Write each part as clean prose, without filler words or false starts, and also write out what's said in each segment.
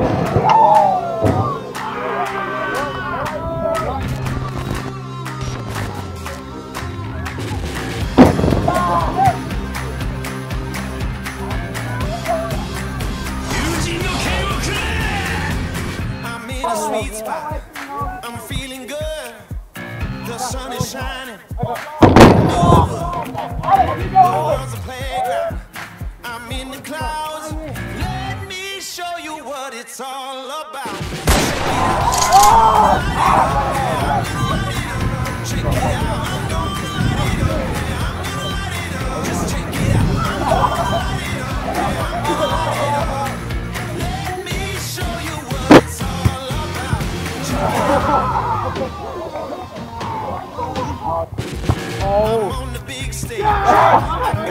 Sweet spot. I'm feeling good. The sun is shining. The world's a playground. I'm in the clouds. Let me show you what it's all about. Check it out. Just check it out. Let me show you what it's all about. I'm on the big stage. I'll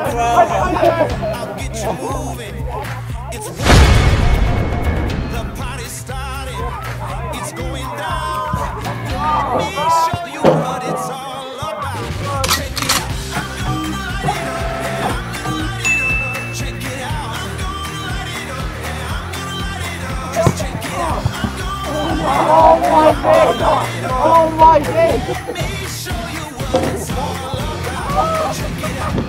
get you moving. It's the party's started. It's going down. Let me show you what it's all about. Check it out. Check it out. Just check it out. Oh my God! Oh my God! Let me show you what it's all about. Check it out.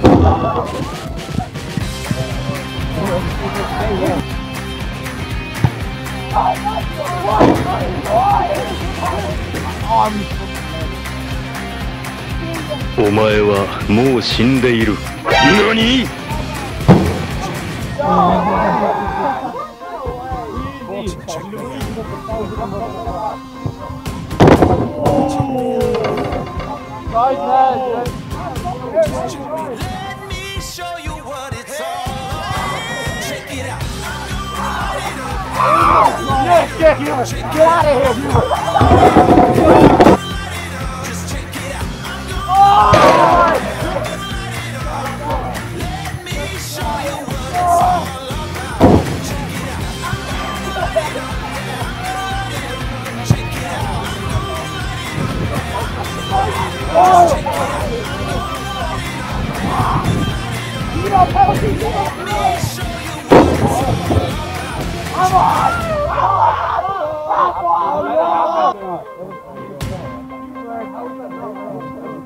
お前はもう死んでいる。何？ Let me show you what it's all about. Check it out. Get out of here! Just check it out. Let me show you what it's all about. Check it out. Check it out.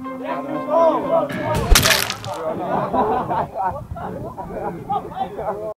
Come on!